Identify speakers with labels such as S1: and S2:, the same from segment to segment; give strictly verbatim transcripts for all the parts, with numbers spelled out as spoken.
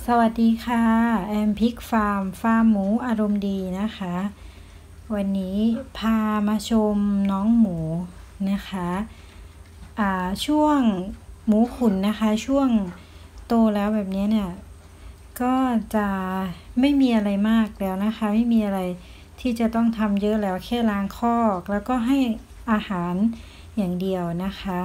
S1: สวัสดีค่ะแอมพิกฟาร์มฟาร์มหมูอารมณ์ดีนะคะวันนี้พามาชมน้องหมูนะคะอ่าช่วงหมูขุนนะคะช่วงโตแล้วแบบนี้เนี่ยก็จะไม่มีอะไรมากแล้วนะคะไม่มีอะไรที่จะต้องทำเยอะแล้วแค่ล้างคอกแล้วก็ให้อาหารอย่างเดียวนะคะ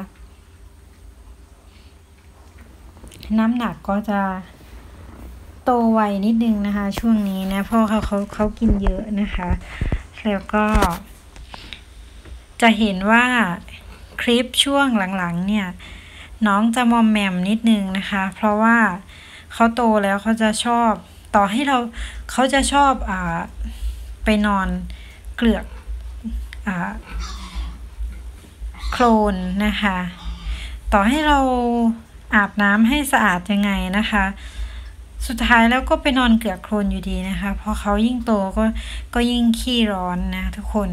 S1: น้ำหนักก็จะโตไวนิดนึงนะคะช่วงนี้นะเพราะเขาเขาเขากินเยอะนะคะแล้วก็จะเห็นว่าคลิปช่วงหลังๆเนี่ยน้องจะมอมแมมนิดนึงนะคะเพราะว่าเขาโตแล้วเขาจะชอบต่อให้เราเขาจะชอบอ่าไปนอนเกลือกอ่าโคลนนะคะต่อให้เราอาบน้ำให้สะอาดยังไงนะคะสุดท้ายแล้วก็ไปนอนเกลือกโคลนอยู่ดีนะคะเพราะเขายิ่งโตก็ก็ยิ่งขี้ร้อนนะทุกคน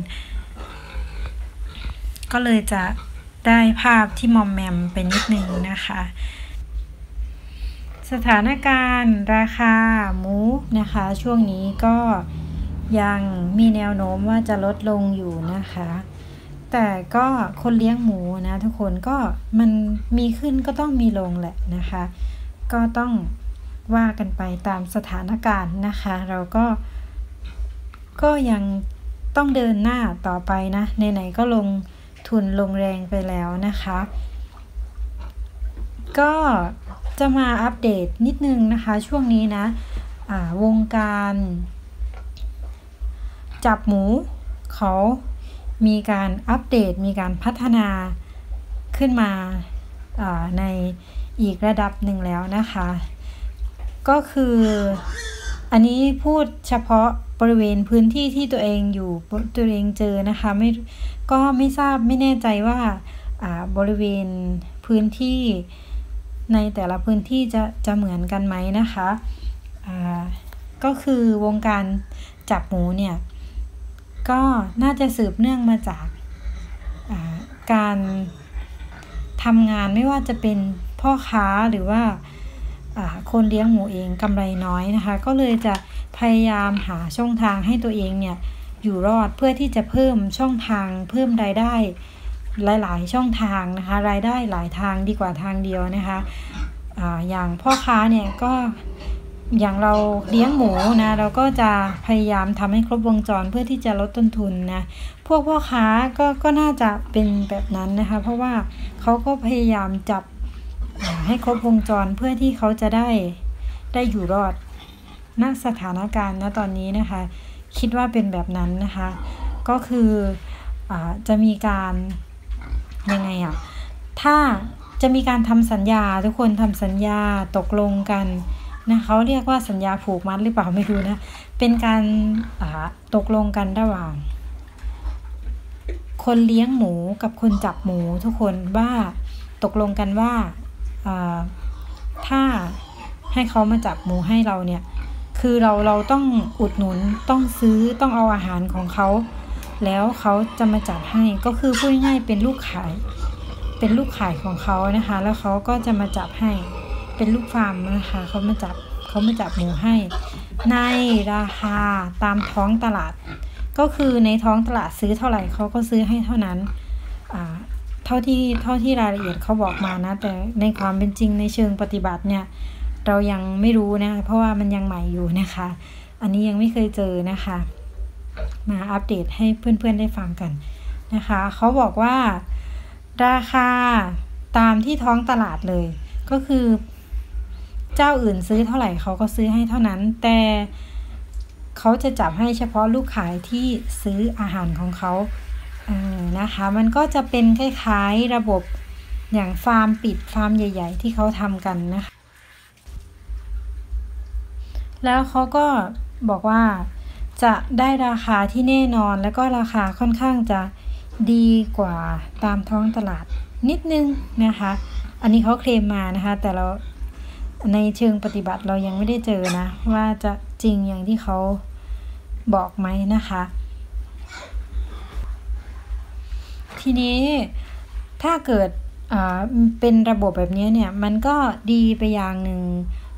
S1: ก็เลยจะได้ภาพที่มอมแมมไปนิดนึงนะคะสถานการณ์ราคาหมูนะคะช่วงนี้ก็ยังมีแนวโน้มว่าจะลดลงอยู่นะคะแต่ก็คนเลี้ยงหมูนะทุกคนก็มันมีขึ้นก็ต้องมีลงแหละนะคะก็ต้องว่ากันไปตามสถานการณ์นะคะเราก็ก็ยังต้องเดินหน้าต่อไปนะไหนๆก็ลงทุนลงแรงไปแล้วนะคะก็จะมาอัปเดตนิดนึงนะคะช่วงนี้นะอ่าวงการจับหมูเขามีการอัปเดตมีการพัฒนาขึ้นมาในอีกระดับหนึ่งแล้วนะคะก็คืออันนี้พูดเฉพาะบริเวณพื้นที่ที่ตัวเองอยู่ตัวเองเจอนะคะไม่ก็ไม่ทราบไม่แน่ใจว่าอ่าบริเวณพื้นที่ในแต่ละพื้นที่จะจะเหมือนกันไหมนะคะอ่าก็คือวงการจับหมูเนี่ยก็น่าจะสืบเนื่องมาจากการทำงานไม่ว่าจะเป็นพ่อค้าหรือว่าคนเลี้ยงหมูเองกำไรน้อยนะคะก็เลยจะพยายามหาช่องทางให้ตัวเองเนี่ยอยู่รอดเพื่อที่จะเพิ่มช่องทางเพิ่มรายได้หลายๆช่องทางนะคะรายได้หลายทางดีกว่าทางเดียวนะคะอ่าอย่างพ่อค้าเนี่ยก็อย่างเราเลี้ยงหมูนะเราก็จะพยายามทำให้ครบวงจรเพื่อที่จะลดต้นทุนนะพวกพ่อค้าก็ก็น่าจะเป็นแบบนั้นนะคะเพราะว่าเขาก็พยายามจับให้ครบวงจรเพื่อที่เขาจะได้ได้อยู่รอดณสถานการณ์ณตอนนี้นะคะคิดว่าเป็นแบบนั้นนะคะก็คืออ่าจะมีการยังไงอ่ะถ้าจะมีการทำสัญญาทุกคนทำสัญญาตกลงกันนะเขาเรียกว่าสัญญาผูกมัดหรือเปล่าไม่รู้นะเป็นการอ่าตกลงกันระหว่างคนเลี้ยงหมูกับคนจับหมูทุกคนว่าตกลงกันว่าถ้าให้เขามาจับหมูให้เราเนี่ยคือเราเราต้องอุดหนุนต้องซื้อต้องเอาอาหารของเขาแล้วเขาจะมาจับให้ก็คือพูดง่ายๆเป็นลูกขายเป็นลูกขายของเขานะคะแล้วเขาก็จะมาจับให้เป็นลูกฟาร์มนะคะเขามาจับเขามาจับหมูให้ในราคาตามท้องตลาดก็คือในท้องตลาดซื้อเท่าไหร่เขาก็ซื้อให้เท่านั้นอ่าเท่าที่เท่าที่รายละเอียดเขาบอกมานะแต่ในความเป็นจริงในเชิงปฏิบัติเนี่ยเรายังไม่รู้นะเพราะว่ามันยังใหม่อยู่นะคะอันนี้ยังไม่เคยเจอนะคะมาอัปเดตให้เพื่อนๆได้ฟังกันนะคะเขาบอกว่าราคาตามที่ท้องตลาดเลยก็คือเจ้าอื่นซื้อเท่าไหร่เขาก็ซื้อให้เท่านั้นแต่เขาจะจับให้เฉพาะลูกขายที่ซื้ออาหารของเขาเออนะคะมันก็จะเป็นคล้ายๆระบบอย่างฟาร์มปิดฟาร์มใหญ่ๆที่เขาทำกันนะคะแล้วเขาก็บอกว่าจะได้ราคาที่แน่นอนแล้วก็ราคาค่อนข้างจะดีกว่าตามท้องตลาดนิดนึงนะคะอันนี้เขาเคลมมานะคะแต่เราในเชิงปฏิบัติเรายังไม่ได้เจอนะว่าจะจริงอย่างที่เขาบอกไหมนะคะทีนี้ถ้าเกิดเป็นระบบแบบนี้เนี่ยมันก็ดีไปอย่างหนึ่ง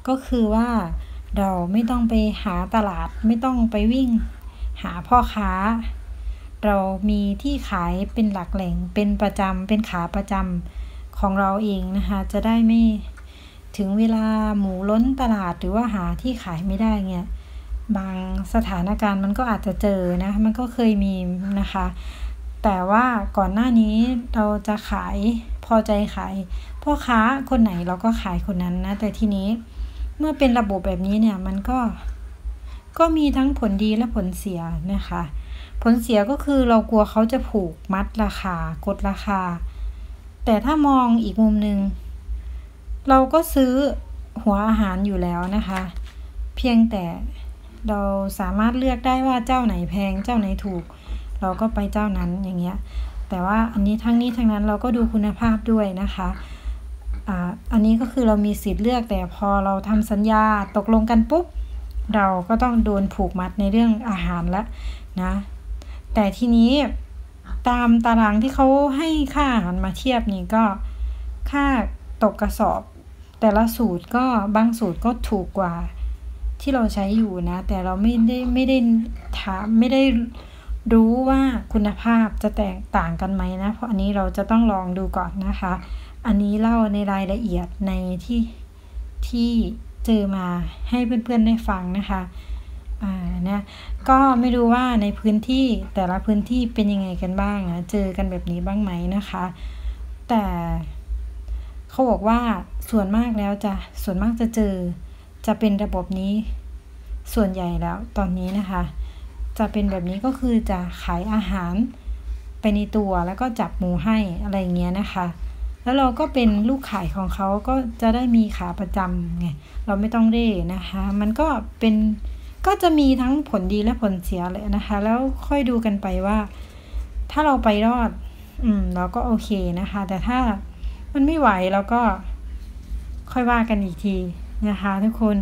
S1: ก็คือว่าเราไม่ต้องไปหาตลาดไม่ต้องไปวิ่งหาพ่อค้าเรามีที่ขายเป็นหลักแหล่งเป็นประจำเป็นขาประจำของเราเองนะคะจะได้ไม่ถึงเวลาหมูล้นตลาดหรือว่าหาที่ขายไม่ได้เงี้ยบางสถานการณ์มันก็อาจจะเจอนะมันก็เคยมีนะคะแต่ว่าก่อนหน้านี้เราจะขายพอใจขายพ่อค้าคนไหนเราก็ขายคนนั้นนะแต่ทีนี้เมื่อเป็นระบบแบบนี้เนี่ยมันก็ก็มีทั้งผลดีและผลเสียนะคะผลเสียก็คือเรากลัวเขาจะผูกมัดราคากดราคาแต่ถ้ามองอีกมุมนึงเราก็ซื้อหัวอาหารอยู่แล้วนะคะเพียงแต่เราสามารถเลือกได้ว่าเจ้าไหนแพงเจ้าไหนถูกเราก็ไปเจ้านั้นอย่างเงี้ยแต่ว่าอันนี้ทั้งนี้ทั้งนั้นเราก็ดูคุณภาพด้วยนะคะอ่าอันนี้ก็คือเรามีสิทธิ์เลือกแต่พอเราทำสัญญาตกลงกันปุ๊บเราก็ต้องโดนผูกมัดในเรื่องอาหารละนะแต่ทีนี้ตามตารางที่เขาให้ค่าอาหารมาเทียบนี่ก็ค่าตกกระสอบแต่ละสูตรก็บางสูตรก็ถูกกว่าที่เราใช้อยู่นะแต่เราไม่ได้ไม่ได้ถามไม่ได้รู้ว่าคุณภาพจะแตกต่างกันไหมนะเพราะอันนี้เราจะต้องลองดูก่อนนะคะอันนี้เล่าในรายละเอียดในที่ที่เจอมาให้เพื่อนๆได้ฟังนะคะอ่านะก็ไม่รู้ว่าในพื้นที่แต่ละพื้นที่เป็นยังไงกันบ้างนะเจอกันแบบนี้บ้างไหมนะคะแต่เขาบอกว่าส่วนมากแล้วจะส่วนมากจะเจอจะเป็นระบบนี้ส่วนใหญ่แล้วตอนนี้นะคะจะเป็นแบบนี้ก็คือจะขายอาหารไปในตัวแล้วก็จับหมูให้อะไรเงี้ยนะคะแล้วเราก็เป็นลูกขายของเขาก็จะได้มีขาประจำไงเราไม่ต้องเร่นะคะมันก็เป็นก็จะมีทั้งผลดีและผลเสียเลยนะคะแล้วค่อยดูกันไปว่าถ้าเราไปรอดอืมเราก็โอเคนะคะแต่ถ้ามันไม่ไหวเราก็ค่อยว่ากันอีกทีนะคะทุกคน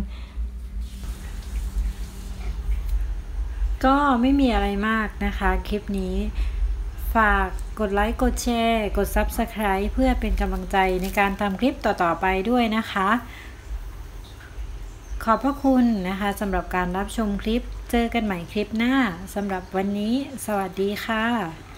S1: ก็ไม่มีอะไรมากนะคะคลิปนี้ฝากกดไลค์กดแชร์กด ซับสไครบ์ เพื่อเป็นกำลังใจในการทำคลิปต่อๆไปด้วยนะคะขอบพระคุณนะคะสำหรับการรับชมคลิปเจอกันใหม่คลิปหน้าสำหรับวันนี้สวัสดีค่ะ